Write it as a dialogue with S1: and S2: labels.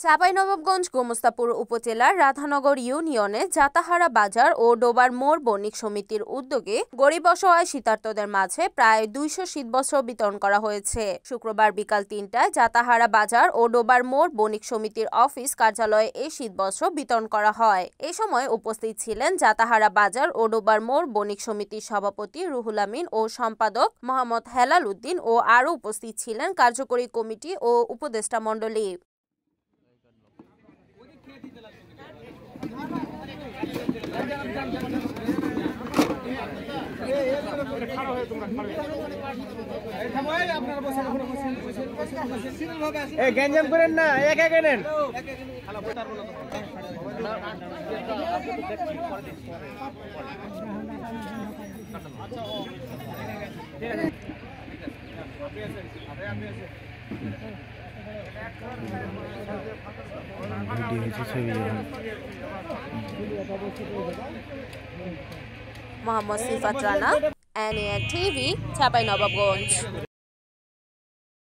S1: চাঁপাইনবাবগঞ্জ গোমস্তাপুর উপজেলার রাধানগর ইউনিয়নে জাতাহারা বাজার ও ডোবার মোড় বণিক সমিতির উদ্যোগে গরিব অসহায় শীতার্তদের মাঝে প্রায় 200 শীতবস্ত্র বিতরণ করা হয়েছে। শুক্রবার বিকাল 3টায় জাতাহারা বাজার ও ডোবার মোড় বণিক সমিতির অফিস কার্যালয়ে এই শীতবস্ত্র বিতরণ করা হয়। এ সময় উপস্থিত ছিলেন জাতাহারা বাজার ও ডোবার মোড় বণিক সমিতির সভাপতি রুহুল আমিন ও সম্পাদক মোহাম্মদ হেলাল উদ্দিন ও আরও উপস্থিত ছিলেন কার্যকরী কমিটি ও উপদেষ্টা মণ্ডলী।
S2: গ্যাঞ্জাম করেন না, এক এক নেন।
S1: মোহাম্মদ সিফাত রানা, NAN TV, চাঁপাইনবাবগঞ্জ।